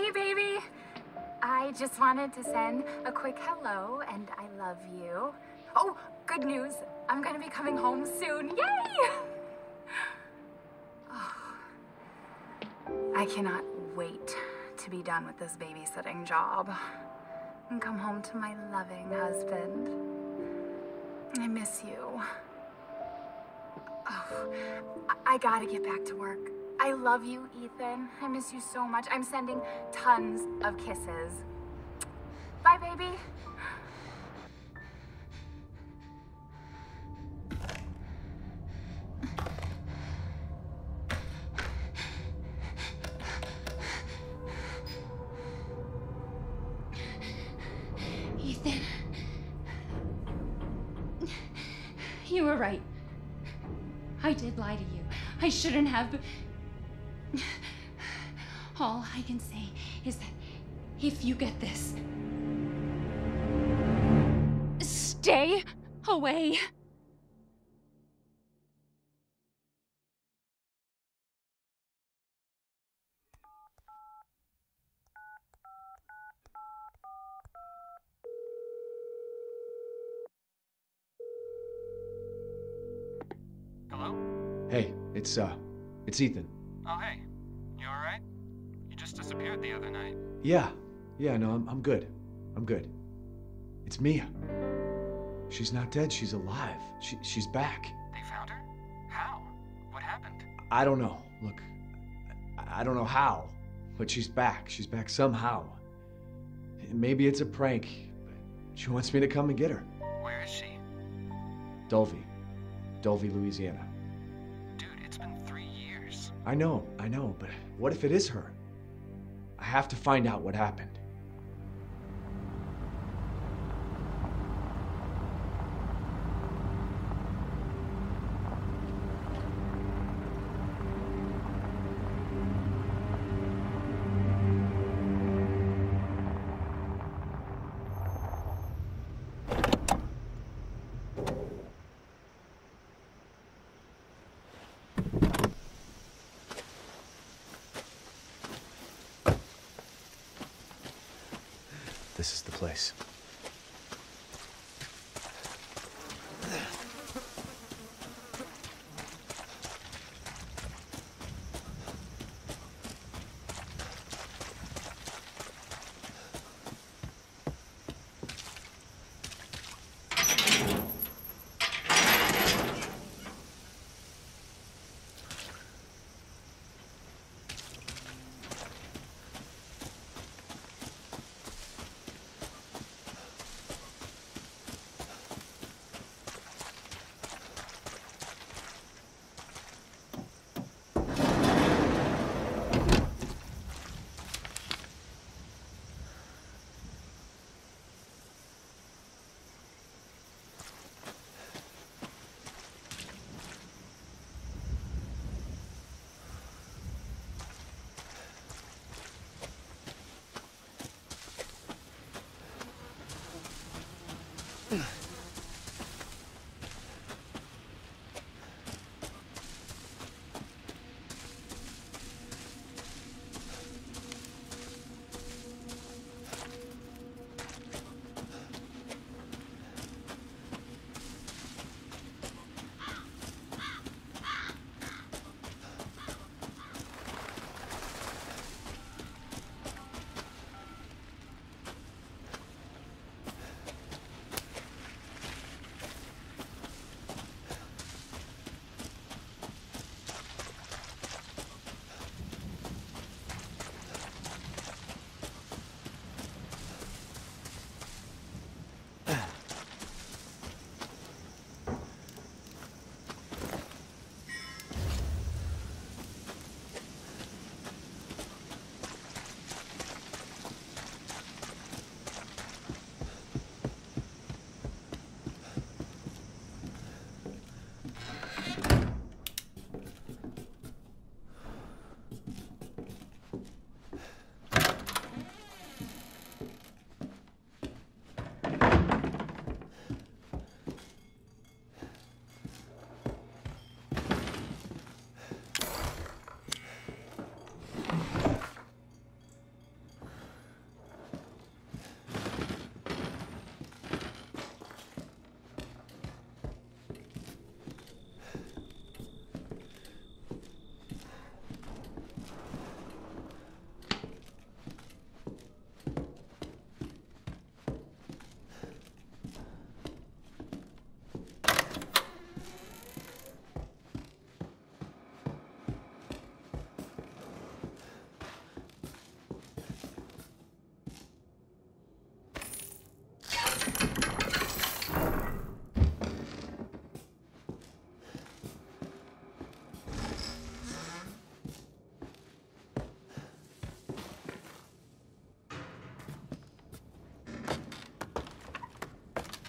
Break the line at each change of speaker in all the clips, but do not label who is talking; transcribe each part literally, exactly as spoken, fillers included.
Hey, baby. I just wanted to send a quick hello and I love you. Oh, good news. I'm gonna be coming home soon. Yay! Oh, I cannot wait to be done with this babysitting job and come home to my loving husband. I miss you. Oh, I, I gotta get back to work. I love you, Ethan. I miss you so much. I'm sending tons of kisses. Bye, baby.
Ethan. You were right. I did lie to you. I shouldn't have. But all I can say is that if you get this, stay away.
Hello?
Hey, it's, uh, it's Ethan.
Oh, hey. You alright? You just disappeared the other night.
Yeah, yeah, no, I'm, I'm good. I'm good. It's Mia. She's not dead, she's alive. She, she's back.
They found her? How? What happened?
I don't know. Look, I, I don't know how, but she's back. She's back somehow. Maybe it's a prank, but she wants me to come and get her.
Where is she?
Dulvey. Dulvey, Louisiana.
Dude, it's been three years.
I know, I know, but what if it is her? I have to find out what happened. This is the place.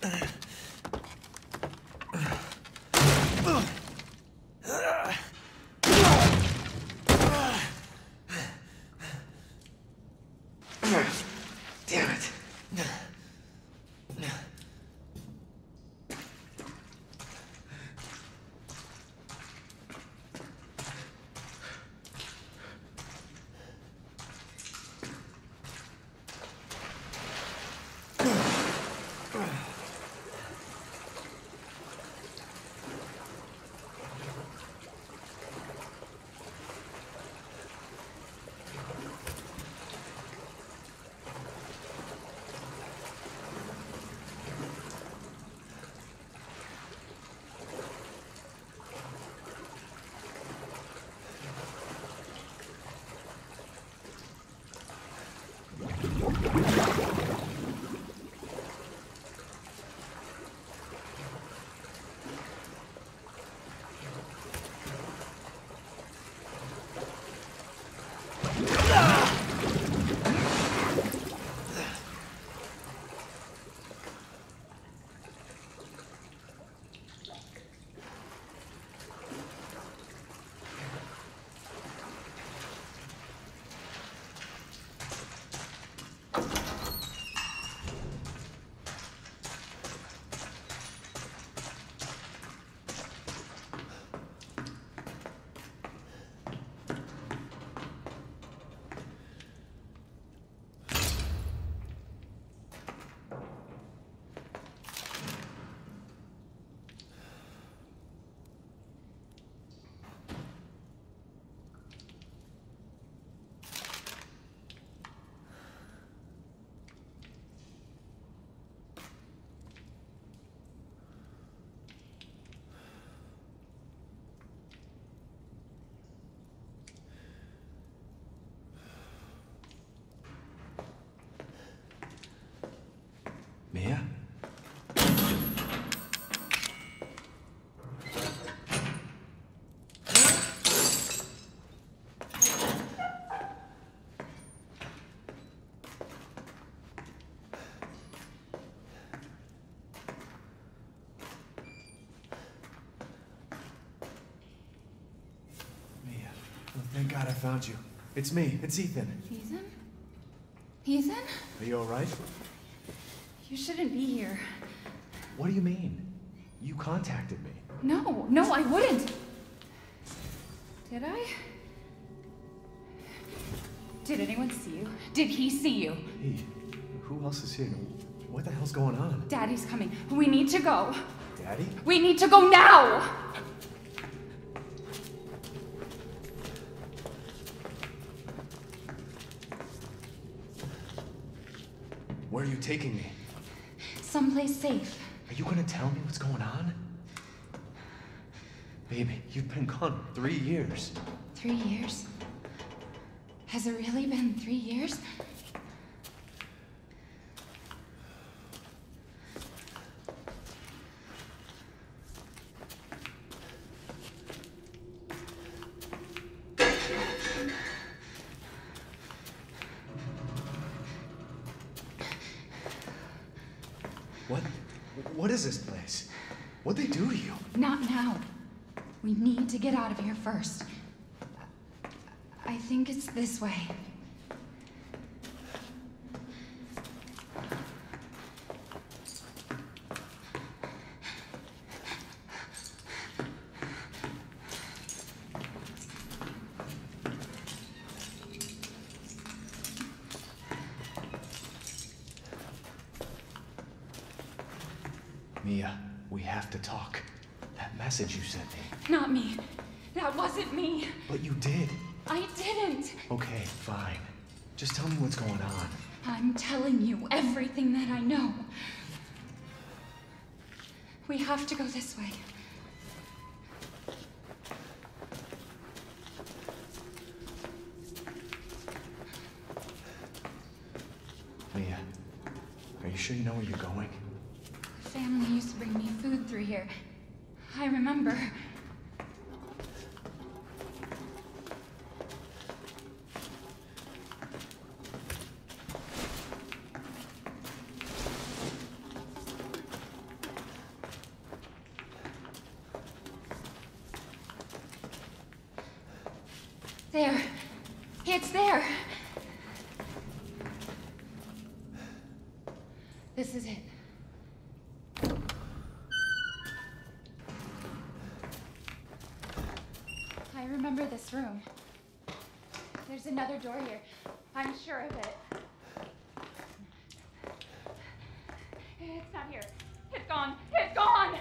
Damn it. Mia? Mia. Oh, thank God I found you. It's me. It's Ethan.
Ethan? Ethan?
Are you all right?
You shouldn't be here.
What do you mean? You contacted me.
No, no, I wouldn't. Did I? Did anyone see you? Did he see you?
Hey, who else is here? What the hell's going on?
Daddy's coming. We need to go.
Daddy?
We need to go now!
Where are you taking me?
Someplace safe.
Are you gonna tell me what's going on? Baby, you've been gone three years.
Three years? Has it really been three years?
What? What is this place? What'd they do to you?
Not now. We need to get out of here first. I think it's this way.
Mia, we have to talk. That message you sent me.
Not me. That wasn't me.
But you did.
I didn't.
Okay, fine. Just tell me what's going on.
I'm telling you everything that I know. We have to go this way.
Mia, are you sure you know where you're going?
Family used to bring me food through here. I remember. There. It's there. This is it. I remember this room. There's another door here. I'm sure of it. It's not here. It's gone. It's gone!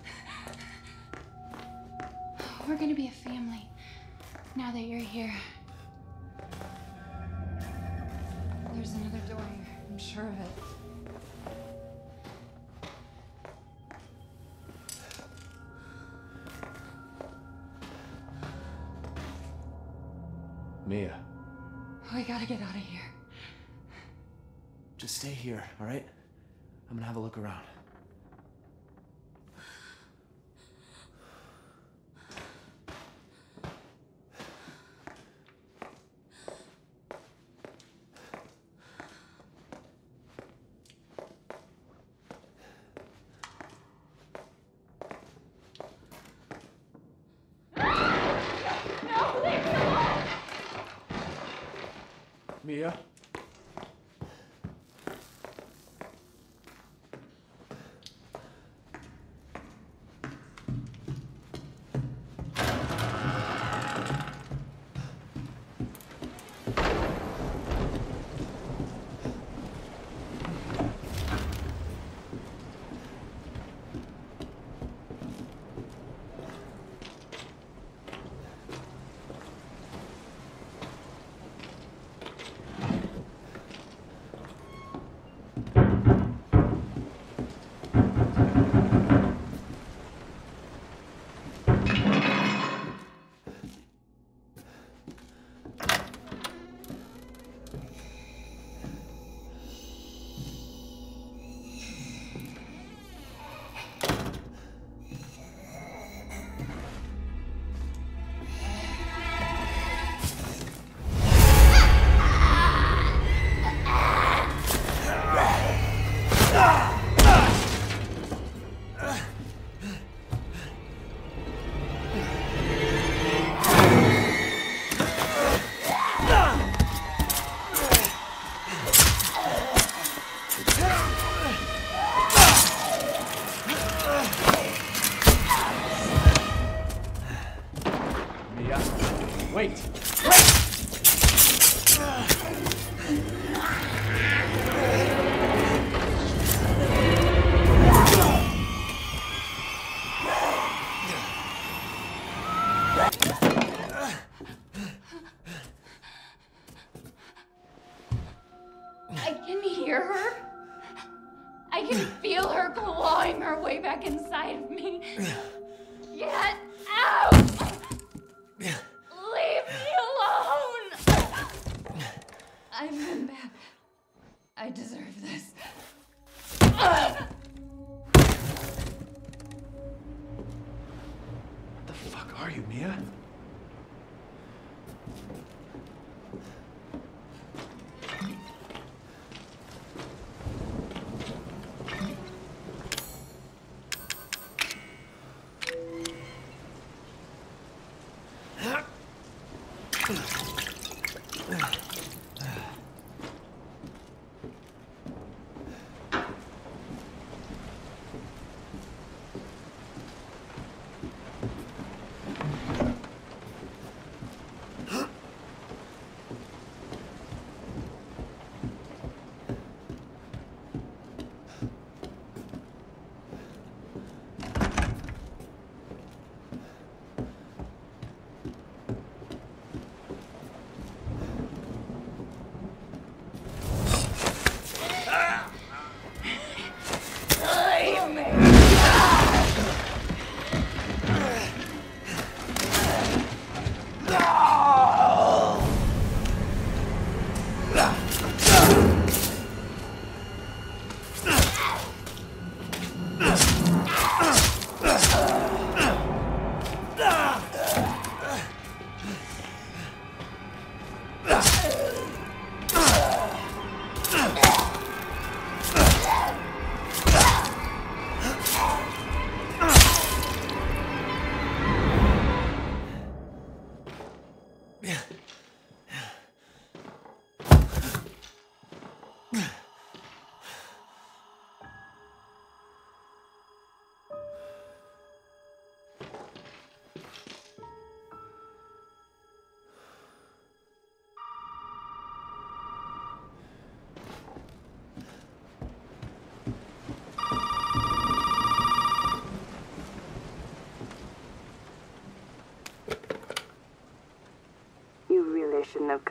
We're gonna be a family now that you're here. There's another door here. I'm sure of it.
Mia.
We gotta get out of here.
Just stay here, all right? I'm gonna have a look around. Mia? Wait! Wait!
I can hear her. I can feel her clawing her way back inside of me. Get out! Leave me alone! I've been bad. I deserve this.
What the fuck are you, Mia?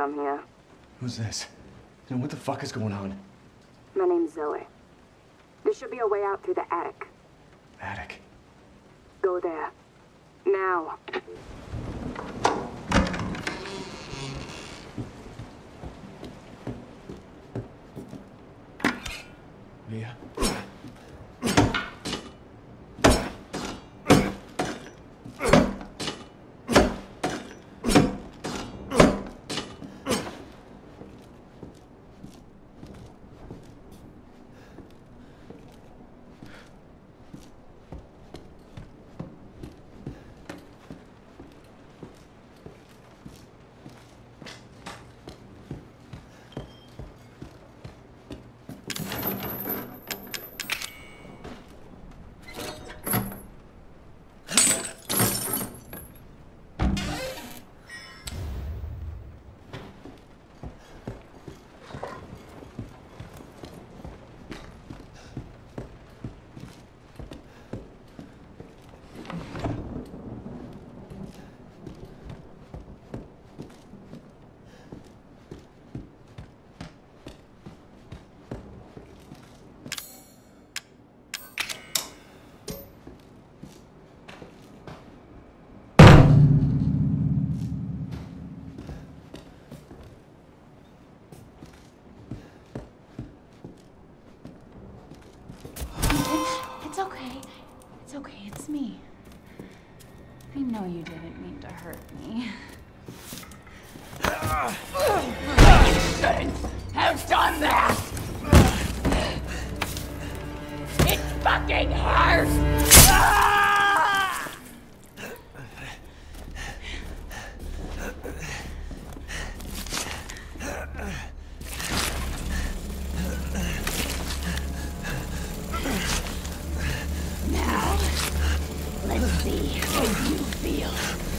come here.
Who's this? And what the fuck is going on?
My name's Zoe. There should be a way out through the attic.
Attic.
Go there. Now.
Mia?
It's okay. It's okay. It's me. I know you didn't mean to hurt me. You shouldn't have done that! It fucking hurts! Now, let's see how you feel.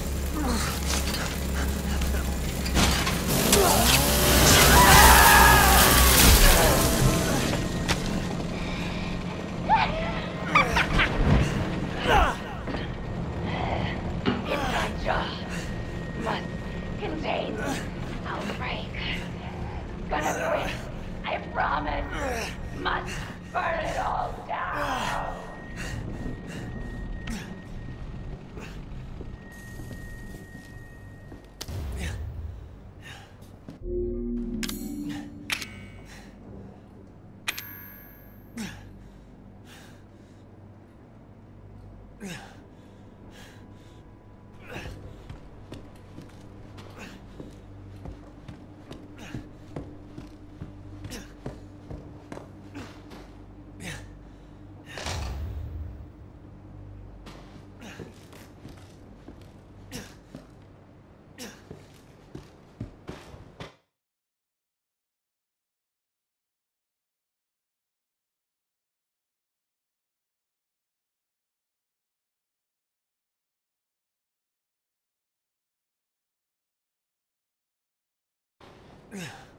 Inside jaw must contain outbreak. Gonna do it. I promise. Must burn it all down.
Ugh.